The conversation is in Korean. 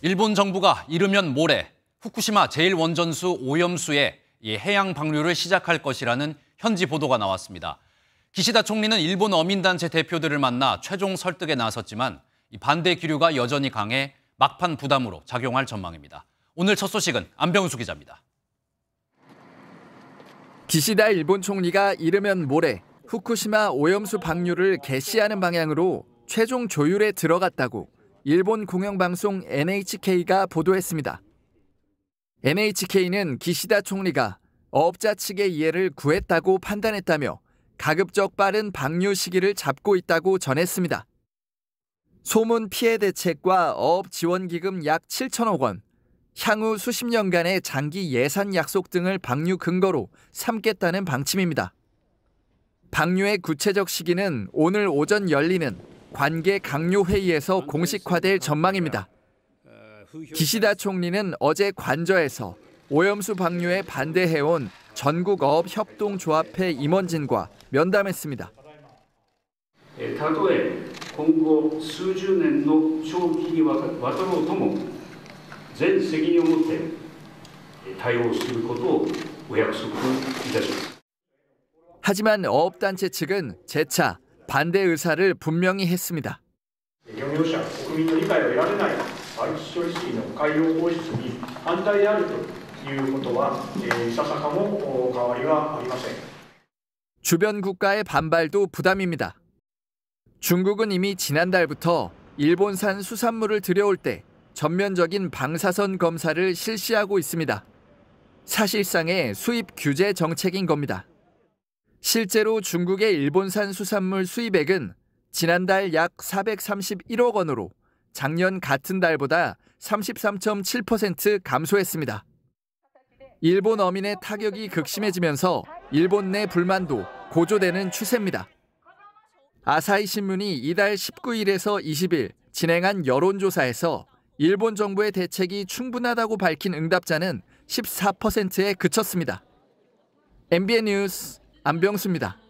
일본 정부가 이르면 모레 후쿠시마 제1원전수 오염수의 해양 방류를 시작할 것이라는 현지 보도가 나왔습니다. 기시다 총리는 일본 어민단체 대표들을 만나 최종 설득에 나섰지만 반대 기류가 여전히 강해 막판 부담으로 작용할 전망입니다. 오늘 첫 소식은 안병수 기자입니다. 기시다 일본 총리가 이르면 모레 후쿠시마 오염수 방류를 개시하는 방향으로 최종 조율에 들어갔다고 일본 공영방송 NHK가 보도했습니다. NHK는 기시다 총리가 어업자 측의 이해를 구했다고 판단했다며 가급적 빠른 방류 시기를 잡고 있다고 전했습니다. 소문 피해 대책과 어업 지원 기금 약 7천억 원, 향후 수십 년간의 장기 예산 약속 등을 방류 근거로 삼겠다는 방침입니다. 방류의 구체적 시기는 오늘 오전 열리는 관계 강요 회의에서 공식화될 전망입니다. 기시다 총리는 어제 관저에서 오염수 방류에 반대해온 전국어업협동조합회 임원진과 면담했습니다. たとえ今後数十年の長期にわたろうとも全責任を持って対応することをお約束いたします。 하지만 어업단체 측은 재차 반대 의사를 분명히 했습니다. 漁業者、国民の理解を得られない処理水の海洋放出に反対であるということはいささかも変わりはありません。 주변 국가의 반발도 부담입니다. 중국은 이미 지난달부터 일본산 수산물을 들여올 때 전면적인 방사선 검사를 실시하고 있습니다. 사실상의 수입 규제 정책인 겁니다. 실제로 중국의 일본산 수산물 수입액은 지난달 약 431억 원으로 작년 같은 달보다 33.7% 감소했습니다. 일본 어민의 타격이 극심해지면서 일본 내 불만도 고조되는 추세입니다. 아사히 신문이 이달 19일에서 20일 진행한 여론조사에서 일본 정부의 대책이 충분하다고 밝힌 응답자는 14%에 그쳤습니다. MBN 뉴스 안병수입니다.